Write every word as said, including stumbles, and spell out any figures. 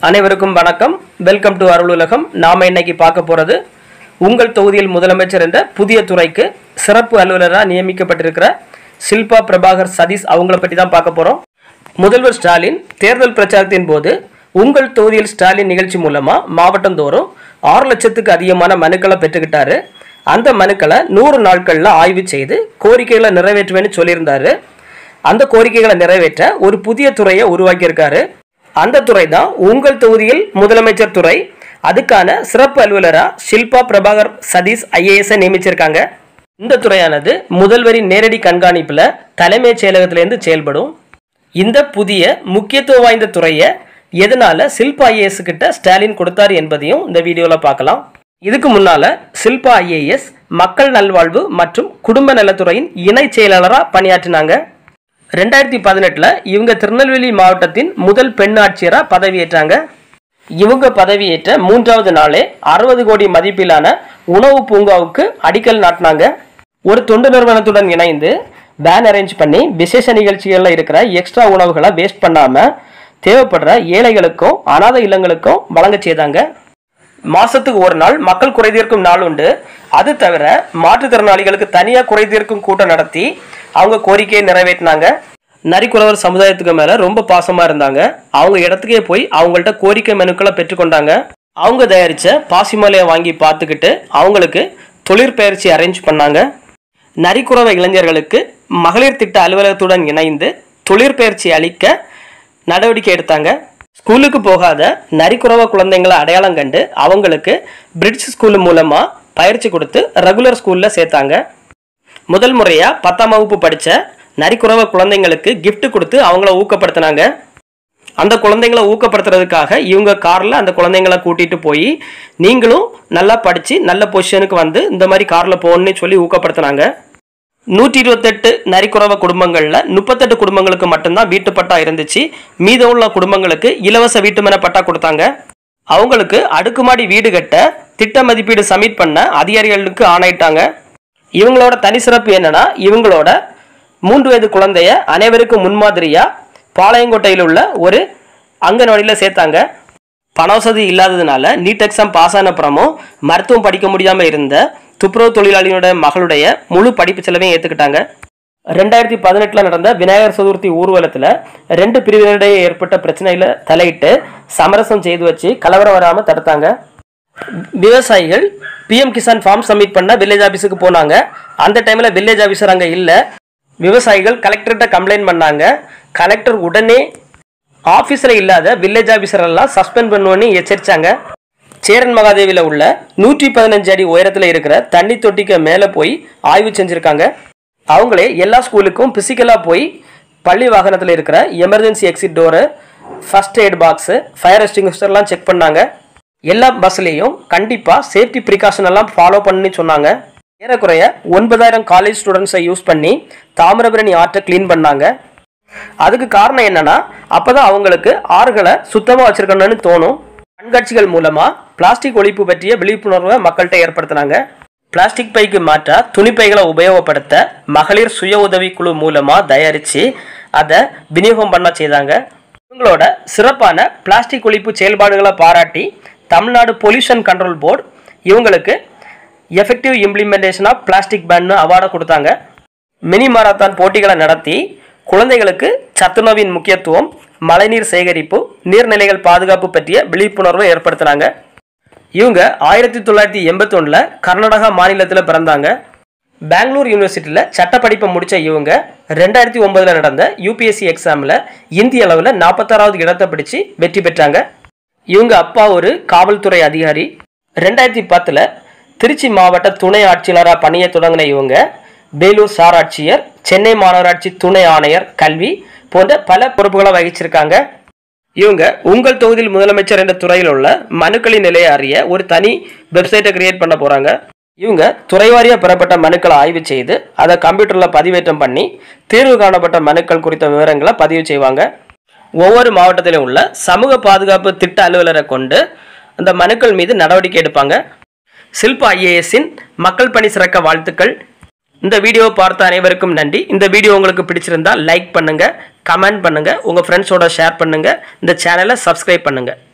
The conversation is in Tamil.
அனைவருக்கும் வணக்கம். Welcome to Arululagam. நாம இன்னைக்கு பார்க்க போறது உங்கள் தொகுதியில் முதலமைச்சர் என்ற புதிய துறைக்கு சிறப்பு அலுவலராக நியமிக்கப்பட்டிருக்கிற ஷில்பா பிரபாகர் சதீஷ் அவங்கள பற்றி தான் பார்க்க போறோம். முதல்வர் ஸ்டாலின் தேர்தல் பிரச்சாரத்தின் போது உங்கள் தொகுதியில் ஸ்டாலின் நிகழ்ச்சி மூலமா மாவட்டம் தோறும் ஆறு லட்சத்துக்கு அதிகமான மனுக்களை பெற்றுக்கிட்டாரு. அந்த மனுக்களை நூறு நாட்கள்ல ஆய்வு செய்து கோரிக்கைகளை நிறைவேற்றுவேன்னு சொல்லியிருந்தாரு. அந்த கோரிக்கைகளை நிறைவேற்ற ஒரு புதிய துறையை உருவாக்கியிருக்காரு. அந்த துறை தான் உங்கள் தொகுதியில் முதலமைச்சர் துறை. அதுக்கான சிறப்பு அலுவலரா ஷில்பா பிரபாகர் சதீஷ் ஐஏஎஸ் நியமிச்சிருக்காங்க. இந்த துறையானது முதல்வரின் நேரடி கண்காணிப்புல தலைமைச் செயலகத்திலிருந்து செயல்படும். இந்த புதிய முக்கியத்துவம் வாய்ந்த துறையை எதனால ஷில்பா ஐஏஎஸ் கிட்ட ஸ்டாலின் கொடுத்தாரு என்பதையும் இந்த வீடியோல பார்க்கலாம். இதுக்கு முன்னால ஷில்பா ஐஏஎஸ் மக்கள் நல்வாழ்வு மற்றும் குடும்ப நலத்துறையின் இணை செயலாளராக பணியாற்றினாங்க. ரெண்டாயிரத்தி பதினெட்டுல இவங்க திருநெல்வேலி மாவட்டத்தின் முதல் பெண் ஆட்சியராக பதவியேற்றாங்க. இவங்க பதவியேற்ற மூன்றாவது நாளே அறுபது கோடி மதிப்பிலான உணவு பூங்காவுக்கு அடிக்கல் நாட்டினாங்க. ஒரு தொண்டு நிறுவனத்துடன் இணைந்து வேன் அரேஞ்ச் பண்ணி விசேஷ நிகழ்ச்சிகள்ல இருக்கிற எக்ஸ்ட்ரா உணவுகளை வேஸ்ட் பண்ணாம தேவைப்படுற ஏழைகளுக்கும் அனாதை இல்லங்களுக்கும் வழங்க செய்தாங்க. மாசத்துக்கு ஒரு நாள் மக்கள் குறைதீர்க்கும் நாள் உண்டு. அது தவிர மாற்றுத்திறனாளிகளுக்கு தனியாக குறைதீர்க்கும் கூட்டம் நடத்தி அவங்க கோரிக்கையை நிறைவேற்றினாங்க. நரிக்குறவர் சமுதாயத்துக்கு மேல ரொம்ப பாசமா இருந்தாங்க. அவங்க இடத்துக்கே போய் அவங்கள்ட்ட கோரிக்கை மனுக்களை பெற்றுக்கொண்டாங்க. அவங்க தயாரிச்ச பாசிமலையை வாங்கி பார்த்துக்கிட்டு அவங்களுக்கு தொழிற்பயிற்சி அரேஞ்ச் பண்ணாங்க. நரிக்குறவ இளைஞர்களுக்கு மகளிர் திட்ட அலுவலகத்துடன் இணைந்து தொழிற்பயிற்சி அளிக்க நடவடிக்கை எடுத்தாங்க. ஸ்கூலுக்கு போகாத நரிக்குறவ குழந்தைங்களை அடையாளம் கண்டு அவங்களுக்கு பிரிட்ஜ் ஸ்கூல் மூலமா பயிற்சி கொடுத்து ரெகுலர் ஸ்கூல்ல சேர்த்தாங்க. முதல் முறையா பத்தாம் வகுப்பு படிச்ச நரிக்குறவ குழந்தைங்களுக்கு கிஃப்ட் கொடுத்து அவங்கள ஊக்கப்படுத்தினாங்க. அந்த குழந்தைங்களை ஊக்கப்படுத்துறதுக்காக இவங்க கார்ல அந்த குழந்தைங்களை கூட்டிட்டு போய் நீங்களும் நல்லா படிச்சு நல்ல பொசிஷனுக்கு வந்து இந்த மாதிரி கார்ல போகணும்னு சொல்லி ஊக்கப்படுத்தினாங்க. நூற்றி இருபத்தெட்டு நரிக்குறவ குடும்பங்கள்ல முப்பத்தெட்டு குடும்பங்களுக்கு மட்டும்தான் வீட்டு பட்டா இருந்துச்சு. மீதம் உள்ள குடும்பங்களுக்கு இலவச வீட்டுமனை பட்டா கொடுத்தாங்க. அவங்களுக்கு அடுக்குமாடி வீடு கட்ட திட்ட மதிப்பீடு சப்மிட் பண்ண அதிகாரிகளுக்கு ஆணையிட்டாங்க. இவங்களோட தனி சிறப்பு என்னன்னா இவங்களோட மூன்று வயது குழந்தைய அனைவருக்கும் முன்மாதிரியா பாளையங்கோட்டையில் உள்ள ஒரு அங்கன்வாடியில் சேர்த்தாங்க. பண வசதி இல்லாததுனால நீட் எக்ஸாம் பாஸ் ஆன அப்புறமும் மருத்துவம் படிக்க முடியாமல் இருந்த துப்புரவு தொழிலாளியோட மகளுடைய முழு படிப்பு செலவையும் ஏற்றுக்கிட்டாங்க. ரெண்டாயிரத்தி பதினெட்டுல நடந்த விநாயகர் சதுர்த்தி ஊர்வலத்தில் ரெண்டு பிரிவினரிடையே ஏற்பட்ட பிரச்சனையில தலையிட்டு சமரசம் செய்து வச்சு கலவரம் வராமல் தடுத்தாங்க. விவசாயிகள் பிஎம் கிசான் ஃபார்ம் சப்மிட் பண்ண வில்லேஜ் ஆஃபீஸுக்கு போனாங்க. அந்த டைம்ல வில்லேஜ் ஆஃபீஸர் அங்கே இல்லை. விவசாயிகள் கலெக்டர்கிட்ட கம்ப்ளைண்ட் பண்ணாங்க. கலெக்டர் உடனே ஆஃபீஸில் இல்லாத வில்லேஜ் ஆஃபீஸர் எல்லாம் சஸ்பெண்ட் பண்ணுவோன்னு எச்சரிச்சாங்க. சேரன் மகாதேவியில் உள்ள நூற்றி பதினஞ்சு அடி உயரத்தில் இருக்கிற தண்ணி தொட்டிக்கு மேலே போய் ஆய்வு செஞ்சுருக்காங்க. அவங்களே எல்லா ஸ்கூலுக்கும் பிசிக்கலாக போய் பள்ளி வாகனத்தில் இருக்கிற emergency exit door, first aid box, fire எக்ஸ்டிங்விஷர்லாம் செக் பண்ணாங்க. எல்லா பஸ்லேயும் கண்டிப்பாக சேஃப்டி ப்ரிகாஷன் எல்லாம் ஃபாலோ பண்ணி சொன்னாங்க. ஏறக்குறைய ஒன்பதாயிரம் காலேஜ் ஸ்டூடெண்ட்ஸை யூஸ் பண்ணி தாமிரபரணி ஆற்றை கிளீன் பண்ணாங்க. அதுக்கு காரணம் என்னன்னா அப்போதான் அவங்களுக்கு ஆறுகளை சுத்தமாக வச்சிருக்கணும்னு தோணும். கண்காட்சிகள் மூலமா பிளாஸ்டிக் ஒழிப்பு பற்றிய விழிப்புணர்வை மக்கள்கிட்ட ஏற்படுத்தினாங்க. பிளாஸ்டிக் பைக்கு மாற்றா துணிப்பைகளை உபயோகப்படுத்த மகளிர் சுய உதவி குழு மூலமா தயாரித்து அதை விநியோகம் பண்ண செய்தாங்க. இவங்களோட சிறப்பான பிளாஸ்டிக் ஒழிப்பு செயல்பாடுகளை பாராட்டி தமிழ்நாடு பொல்யூஷன் கண்ட்ரோல் போர்டு இவங்களுக்கு effective implementation of plastic ban அவார்டை கொடுத்தாங்க. மினி மாரத்தான் போட்டிகளை நடத்தி குழந்தைகளுக்கு சத்துணவின் முக்கியத்துவம், மழைநீர் சேகரிப்பு, நீர்நிலைகள் பாதுகாப்பு பற்றிய விழிப்புணர்வை ஏற்படுத்தினாங்க. இவங்க ஆயிரத்தி தொள்ளாயிரத்தி எண்பத்தி ஒன்றில் கர்நாடகா மாநிலத்தில் பிறந்தாங்க. பெங்களூர் யூனிவர்சிட்டியில் சட்டப்படிப்பை முடித்த இவங்க ரெண்டாயிரத்தி ஒன்பதில் நடந்த யூபிஎஸ்சி எக்ஸாமில் இந்திய அளவில் நாற்பத்தாறாவது இடத்தை பிடிச்சி வெற்றி பெற்றாங்க. இவங்க அப்பா ஒரு காவல்துறை அதிகாரி. ரெண்டாயிரத்தி பத்தில் திருச்சி மாவட்ட துணை ஆட்சியராக பணியை தொடங்கின இவங்க வேலூர் சார் ஆட்சியர், சென்னை மாநகராட்சி துணை ஆணையர் கல்வி போன்ற பல பொறுப்புகளை வகிச்சிருக்காங்க. இவங்க உங்கள் தொகுதியில் முதலமைச்சர் என்ற துறையில் உள்ள மனுக்களின் நிலையை அறிய ஒரு தனி வெப்சைட்டை கிரியேட் பண்ண போறாங்க. இவங்க துறைவாரியாக பெறப்பட்ட மனுக்களை ஆய்வு செய்து அதை கம்ப்யூட்டரில் பதிவேற்றம் பண்ணி தீர்வு காணப்பட்ட மனுக்கள் குறித்த விவரங்களை பதிவு செய்வாங்க. ஒவ்வொரு மாவட்டத்திலும் உள்ள சமூக பாதுகாப்பு திட்ட அலுவலரை கொண்டு அந்த மனுக்கள் மீது நடவடிக்கை எடுப்பாங்க. ஷில்பா ஐஏஎஸ்ஸின் மக்கள் பணி சிறக்க வாழ்த்துக்கள். இந்த வீடியோவை பார்த்த அனைவருக்கும் நன்றி. இந்த வீடியோ உங்களுக்கு பிடிச்சிருந்தா லைக் பண்ணுங்க, கமெண்ட் பண்ணுங்க, உங்க ஃப்ரெண்ட்ஸோட ஷேர் பண்ணுங்க, இந்த சேனலை சப்ஸ்கிரைப் பண்ணுங்க.